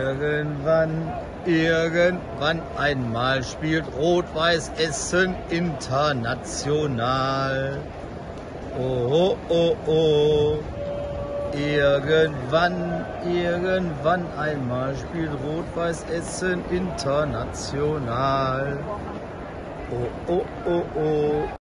Irgendwann einmal spielt Rot-Weiß Essen international. Oh, oh, oh. Irgendwann einmal spielt Rot-Weiß Essen international. Oh, oh, oh, oh.